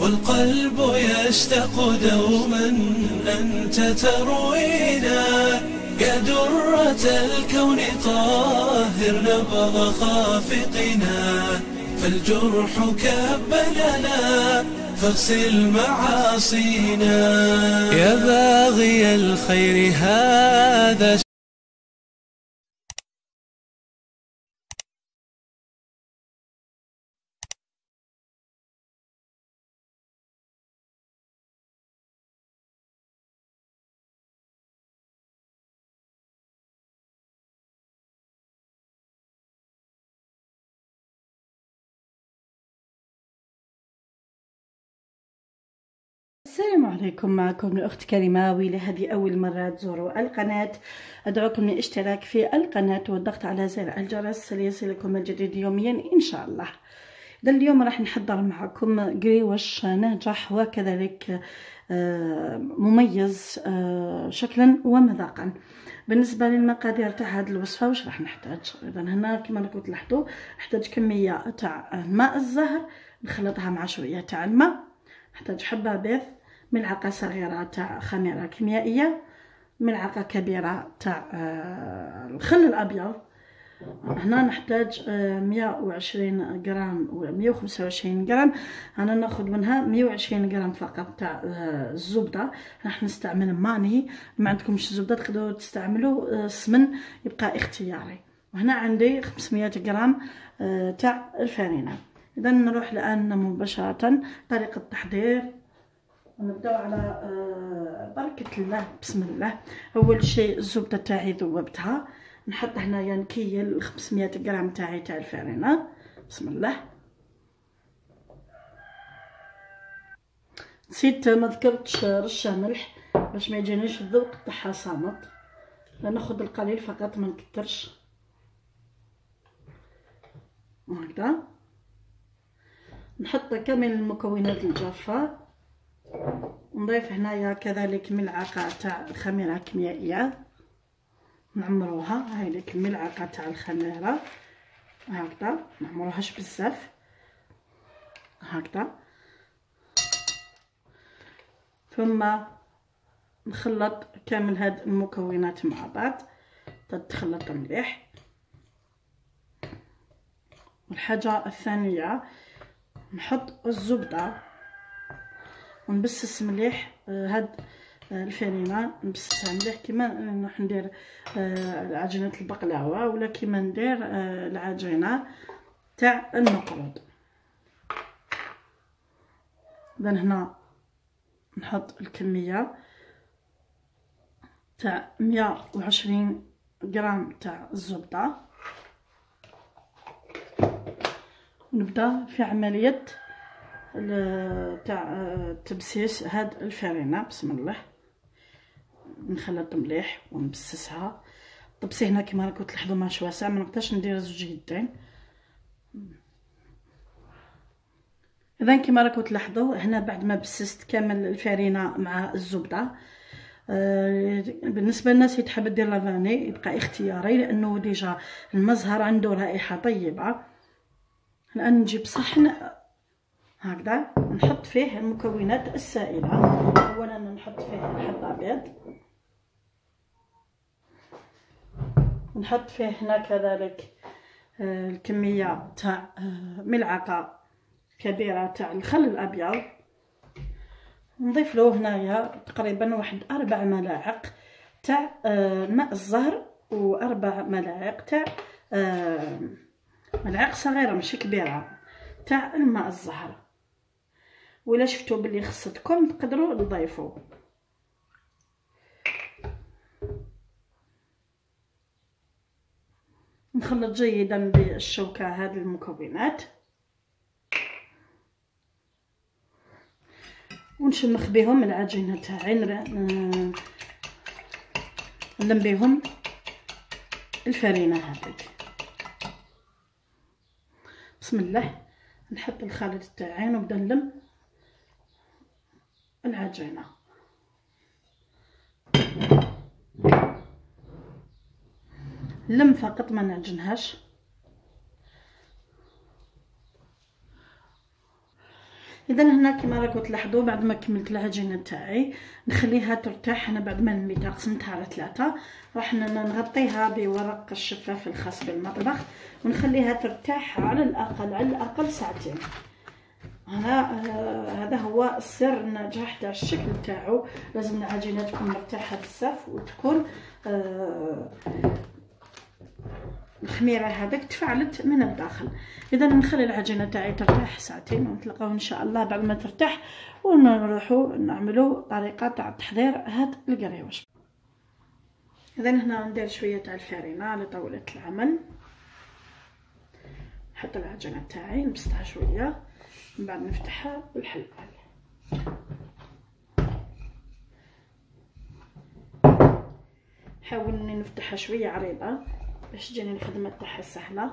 والقلب يشتاق دوما أنت تروينا يا درة الكون طاهر نبض خافقنا فالجرح كبلنا فاغسل معاصينا يا باغي الخير هذا السلام عليكم. معكم الأخت كريمة. ولهذه أول مرة تزوروا القناة أدعوكم للاشتراك في القناة والضغط على زر الجرس ليصلكم الجديد يوميا إن شاء الله. إذا اليوم راح نحضر معكم قريوش ناجح وكذلك مميز شكلا ومذاقا. بالنسبة للمقادير تاع هذه الوصفة واش راح نحتاج؟ إذا هنا كما راكم تلاحظوا نحتاج كمية تاع ماء الزهر نخلطها مع شوية تاع الماء. نحتاج حبة بيض، ملعقة صغيرة تاع خميرة كيميائية، ملعقة كبيرة تاع الخل الأبيض. هنا نحتاج 120 غرام ولا 125 غرام. أنا ناخذ منها 120 غرام فقط تاع الزبدة. راح نستعمل ماني، ما عندكمش زبدة تقدروا تستعملوا سمن، يبقى اختياري. وهنا عندي 500 غرام تاع الفرينة. إذا نروح الآن مباشرة طريقة التحضير ونبداو على بركة الله. بسم الله. أول شيء الزبدة تاعي ذوبتها، نحط هنايا نكيل 500 غرام تاعي تاع الفرينة. بسم الله. نسيت ما ذكرتش رشة ملح باش ما يجينيش الذوق تاعها صامت، ناخذ القليل فقط ما نكترش هكذا. نحط كامل المكونات الجافة، نضيف هنايا كذلك ملعقة تاع الخميرة الكيميائية نعمروها. هاي ديك الملعقة تاع الخميرة هكذا، نعمروهاش بزاف هكذا. ثم نخلط كامل هاد المكونات مع بعض تتخلط مليح. والحاجة الثانية نحط الزبدة ونبسس مليح هاد الفرينة، نبسسها مليح كيما نروح ندير عجينة البقلاوة ولا كيما ندير العجينة تاع المقروض. اذا هنا نحط الكمية تاع 120 غرام تاع الزبدة ونبدا في عملية تاع تبسيس هاد الفرينة. بسم الله. نخلط مليح ونبسسها. الطبسي هنا كما راكم تلاحظوا ماهوش واسع، ما نقدرش ندير زوج يدين. اذا كما راكم تلاحظوا هنا بعد ما بسست كامل الفرينة مع الزبدة، بالنسبه للناس اللي تحب دير لافاني يبقى اختياري لانه ديجا المزهر عنده رائحه طيبه. الان نجيب صحن هكذا نحط فيه المكونات السائله. اولا نحط فيه حبه بيض، نحط فيه هنا كذلك الكميه تاع ملعقه كبيره تاع الخل الابيض. نضيف له هنايا تقريبا واحد 4 ملاعق تاع ماء الزهر و4 ملاعق تاع ملاعق صغيره ماشي كبيره تاع الماء الزهر. ولا شفتوا بلي خصتكم تقدروا تضيفوا. نخلط جيدا بالشوكه هذه المكونات ونشمخ بهم العجينه تاعي، نلم بهم الفرينه هذيك. بسم الله. نحط الخليط تاعي ونبدا نلم العجينه. لم فقط ما نعجنهاش. اذا هنا كما راكم تلاحظوا بعد ما كملت العجينه تاعي نخليها ترتاح. انا بعد ما نميتها قسمتها على 3 راح نغطيها بورق الشفاف الخاص بالمطبخ ونخليها ترتاح على الاقل ساعتين. هذا هو السر النجاح تاع الشكل تاعو. لازم العجينه تكون مرتاحه بزاف وتكون الخميره هذاك تفعلت من الداخل. اذا نخلي العجينه تاعي ترتاح ساعتين ونتلاقاو ان شاء الله بعد ما ترتاح ونروحوا نعملوا طريقه تاع تحضير هاد القريوش. اذا هنا ندير شويه تاع الفارينه على طاوله العمل. نحط العجينه تاعي نبسطها شويه من بعد نفتحها بالحلبة. نحاول اني نفتحها شويه عريضه باش تجيني الخدمه تاعها سهله.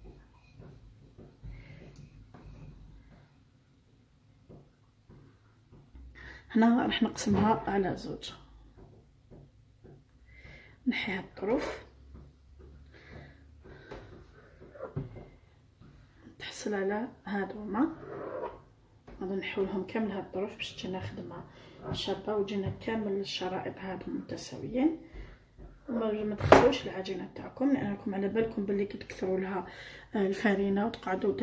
هنا راح نقسمها على 2. نحي هاد الطرف تحصل على هادوما. غادي نحولهم كامل هاد الطرف باش تجينا خدمه شابه وتجينا كامل الشرائط هادو متساويين. وما تخسروش العجينه تاعكم لانكم على بالكم باللي كتكثروا لها الفارينه وتقعدوا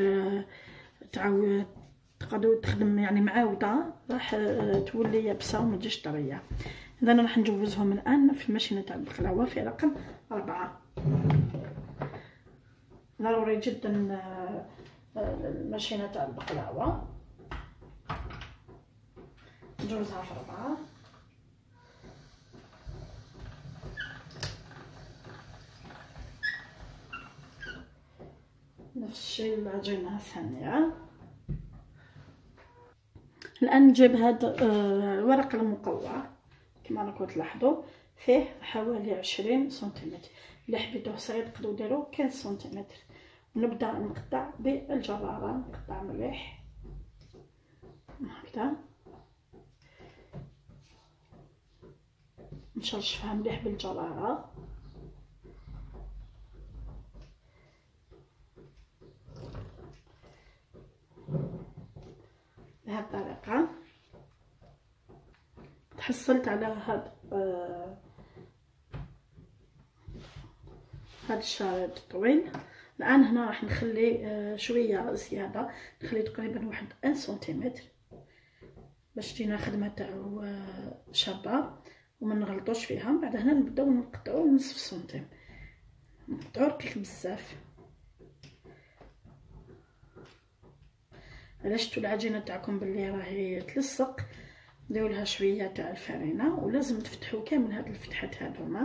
تقعدوا تخدم يعني معاوده راح تولي يابسه وما تجيش طريه. اذا راح نجوزهم الان في الماشينه تاع البقلاوه في رقم 4. ضروري جدا الماشينه تاع البقلاوه نجوزها في 4. نفس الشيء العجينه الثانيه. الان نجيب هذا الورق المقوى كما راكم تلاحظوا فيه حوالي 20 سنتيمتر. اللي حبيتوه صغير تقدروا ديروا 15 سنتيمتر. ونبدا نقطع بالجراره. نقطع مليح هكذا نشرشفها مليح بالجراره. بهذه الطريقه تحصلت على هذا الشريط الطويل. الان هنا راح نخلي شويه زياده. نخلي تقريبا 1 سنتيمتر باش تجينا خدمه تاعو شابه وما نغلطوش فيها. بعد هنا نبداو نقطعوا نصف سنتيم. نقطعوا رقيق بزاف. الا شفتوا العجينه تاعكم باللي راهي تلصق ديروا لها شويه تاع الفارينه. ولازم تفتحوا كامل هاد الفتحات هذوما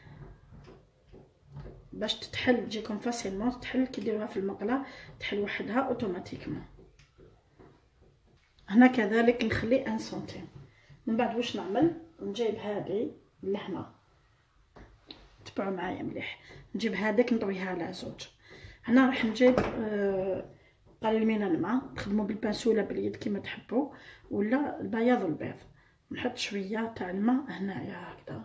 باش تتحل تجيكم فاسيلمون تتحل. كي ديروها في المقله تحل وحدها اوتوماتيكمون. هنا كذلك نخلي 1 سنتيم. من بعد واش نعمل؟ نجيب هذه لهنا تبعوا معايا مليح. نجيب هذاك نطويها على 2. هنا راح نجيب قليل من الماء. تخدموا بالبانسوله باليد كما تحبوا ولا البياض البيض. نحط شويه تاع الماء هنايا هكذا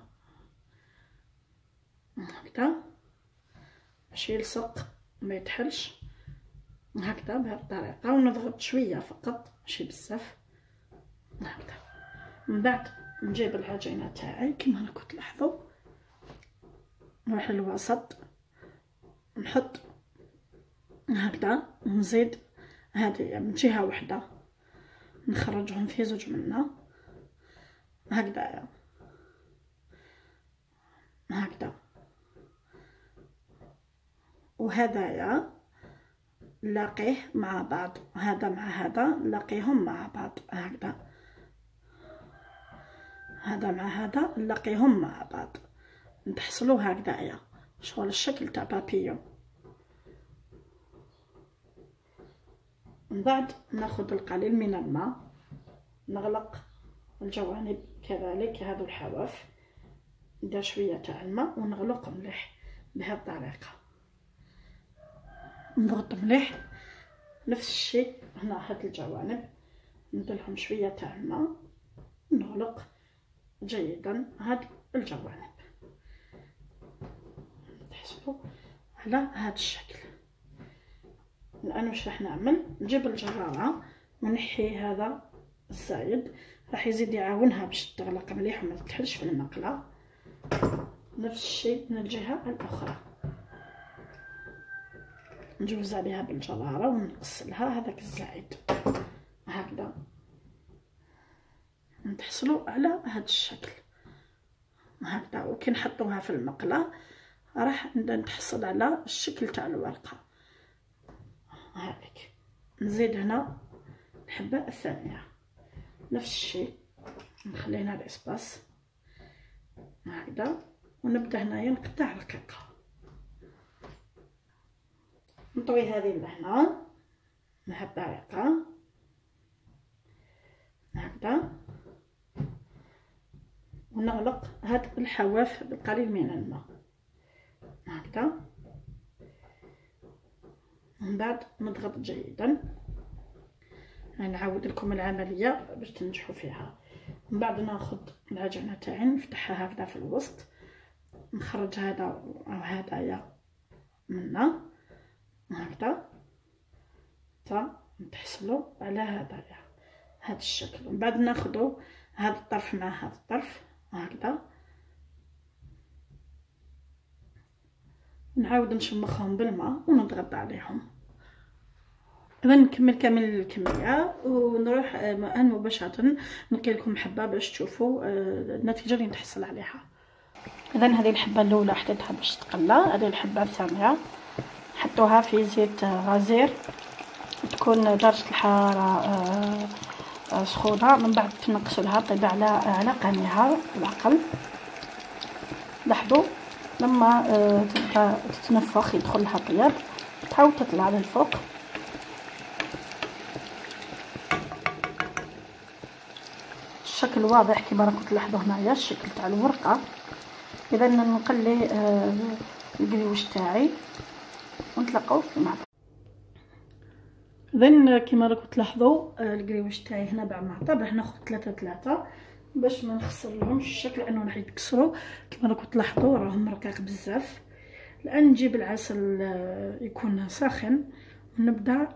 باش يلصق ما يتحلش هكذا بهذه الطريقه. ونضغط شويه فقط ماشي بزاف هكذا. من بعد نجيب العجينه تاعي كما راكم تلاحظوا نروح للوسط نحط هكذا ونزيد هذه من جهه واحده نخرجهم في 2 منا هكذا وهذايا نلاقيه مع بعض. هذا مع هذا نلاقيهم مع بعض هكذا. هذا مع هذا نلاقيهم مع بعض نتحصلوا هكذايا شغل الشكل تاع بابيون. من بعد ناخذ القليل من الماء نغلق الجوانب كذلك هذو الحواف. ندير شويه تاع الماء ونغلق مليح بهذه الطريقه. نضغط مليح. نفس الشيء هنا هاد الجوانب نديرلهم شويه تاع الماء نغلق جيدا هاد الجوانب. تحصلوا على هذا الشكل. الان واش راح نعمل؟ نجيب الجراره ونحي هذا الزايد، راح يزيد يعاونها باش تغلق مليح وما تكحلش في المقله. نفس الشيء من الجهه الاخرى، نجوز عليها بالجراره ونغسلها هذاك الزايد هكذا، نتحصلوا على هذا الشكل هكذا. وكي نحطوها في المقله راح نتحصل على الشكل تاع الورقه هذيك. نزيد هنا الحبه الثانيه نفس الشيء، نخلي هنا الاسباس هكذا، ونبدا هنايا نقطع رقيقه، نطوي هذه لهنا مع الطريقه هكذا، ونغلق هاد الحواف بالقليل من الماء هكذا. من بعد نضغط جيدا، نعاود لكم العمليه باش تنجحوا فيها. من بعد ناخذ العجينه تاعي نفتحها هكذا في الوسط، نخرج هذا او هدايا منا هكذا حتى نتحصلوا على هدايا هذا الشكل. ومن بعد ناخذوا هذا الطرف مع هذا الطرف هكذا، نعاود نشمخهم بالماء ونضغط عليهم. اذا نكمل كامل الكميه ونروح مباشره نلقي لكم حبه باش تشوفوا النتيجه اللي نتحصل عليها. اذا هذه الحبه الاولى حطيتها باش تقلى، هذه الحبه الثانيه حطوها في زيت غزير، تكون درجه الحراره سخونه. من بعد تنقصوا لها طيب على قانيها بالعقل. لاحظوا لما تبدا تتنفخ يدخل لها طياب تعاود تطلع للفوق. الشكل واضح كما راكم تلاحظوا هنايا الشكل تاع الورقه. اذا نقلي القريوش تاعي ونتلاقاو مع بعض. اذا كما راكم تلاحظوا القريوش تاعي هنا بعد ما طاب راح ناخذ 3 باش ما نخسر لهمش الشكل لانه راح يتكسروا. كما راكم تلاحظوا راهم رقيق بزاف. الان نجيب العسل يكون ساخن ونبدا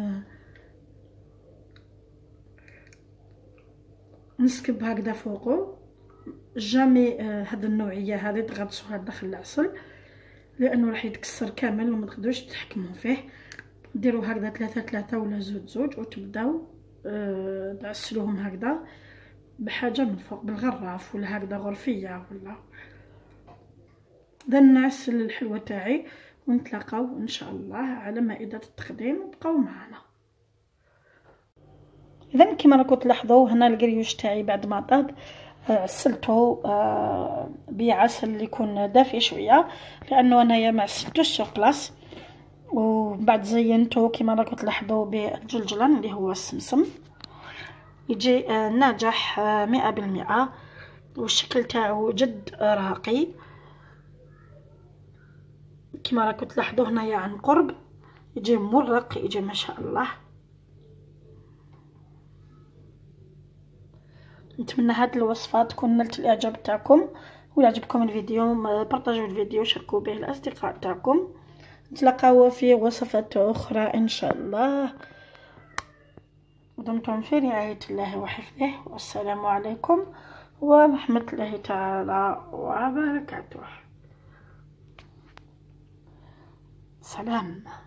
نسكب هكذا فوقه. جامي هاد النوعيه هذه تغطسوها داخل العسل لانه راح يتكسر كامل وما تقدروش تحكموا فيه. ديروا هكذا 3 ولا 2 وتبداو تعسلوهم هكذا بحاجه من فوق بالغراف ولا هكذا غرفيه ولا. اذا نعسل الحلوه تاعي ونتلاقاو ان شاء الله على مائده التقديم. بقاو معنا. اذا كما راكم تلاحظوا هنا القريوش تاعي بعد ما طاب عسلته بعسل يكون دافي شويه لانه انايا ما عسلتوش سوغ بلاص. ومن بعد زينته كما راكم تلاحظوا بالجلجلان اللي هو السمسم، يجي ناجح 100% والشكل تاعو جد راقي. كما راكم تلاحظوا هنايا عن قرب يجي مرق، يجي ما شاء الله. نتمنى هاد الوصفه تكون نلت الاعجاب تاعكم، ولا عجبكم الفيديو بارطاجوا الفيديو وشاركوا به الاصدقاء تاعكم. نتلاقاو في وصفات اخرى ان شاء الله. دمتم في رعايه الله وحفظه، والسلام عليكم ورحمه الله تعالى وبركاته. سلام.